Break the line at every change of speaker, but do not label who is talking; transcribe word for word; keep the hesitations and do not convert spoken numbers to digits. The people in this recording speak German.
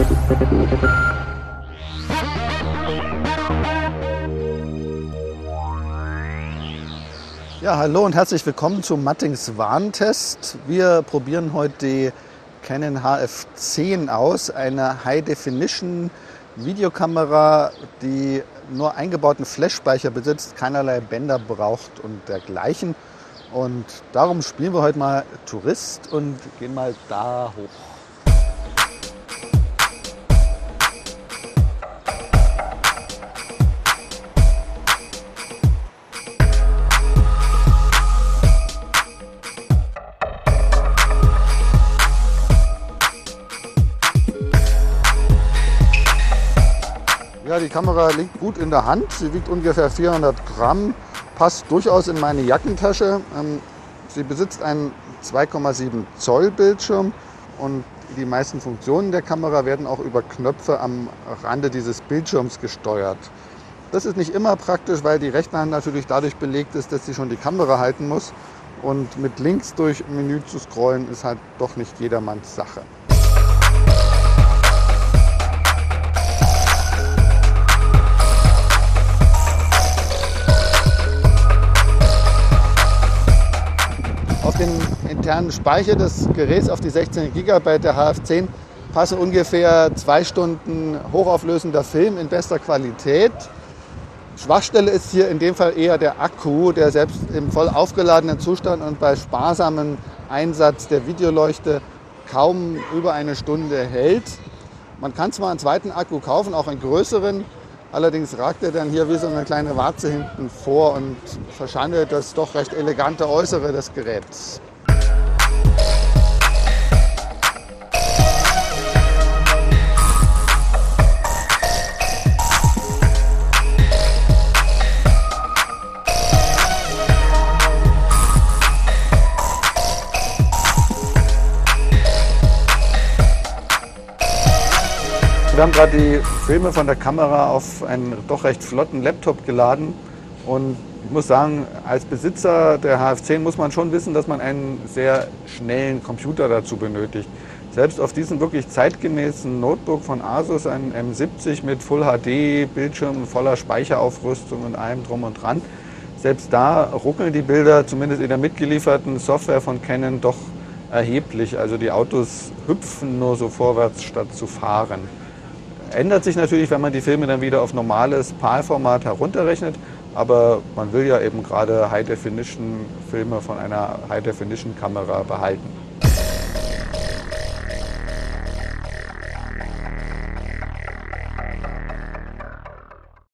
Ja, hallo und herzlich willkommen zum Mattings Warentest. Wir probieren heute die Canon H F zehn aus, eine High-Definition-Videokamera, die nur eingebauten Flash-Speicher besitzt, keinerlei Bänder braucht und dergleichen. Und darum spielen wir heute mal Tourist und gehen mal da hoch. Ja, die Kamera liegt gut in der Hand. Sie wiegt ungefähr vierhundert Gramm, passt durchaus in meine Jackentasche. Sie besitzt einen zwei Komma sieben Zoll Bildschirm und die meisten Funktionen der Kamera werden auch über Knöpfe am Rande dieses Bildschirms gesteuert. Das ist nicht immer praktisch, weil die rechte Hand natürlich dadurch belegt ist, dass sie schon die Kamera halten muss. Und mit links durch Menü zu scrollen ist halt doch nicht jedermanns Sache. Auf den internen Speicher des Geräts, auf die sechzehn Gigabyte der H F zehn, passen ungefähr zwei Stunden hochauflösender Film in bester Qualität. Schwachstelle ist hier in dem Fall eher der Akku, der selbst im voll aufgeladenen Zustand und bei sparsamem Einsatz der Videoleuchte kaum über eine Stunde hält. Man kann zwar einen zweiten Akku kaufen, auch einen größeren, allerdings ragt er dann hier wie so eine kleine Warze hinten vor und verschandelt das doch recht elegante Äußere des Geräts. Wir haben gerade die Filme von der Kamera auf einen doch recht flotten Laptop geladen und ich muss sagen, als Besitzer der H F zehn muss man schon wissen, dass man einen sehr schnellen Computer dazu benötigt. Selbst auf diesem wirklich zeitgemäßen Notebook von Asus, ein M siebzig mit Full H D Bildschirm, voller Speicheraufrüstung und allem drum und dran, selbst da ruckeln die Bilder, zumindest in der mitgelieferten Software von Canon, doch erheblich. Also die Autos hüpfen nur so vorwärts, statt zu fahren. Ändert sich natürlich, wenn man die Filme dann wieder auf normales PAL-Format herunterrechnet, aber man will ja eben gerade High-Definition-Filme von einer High-Definition-Kamera behalten.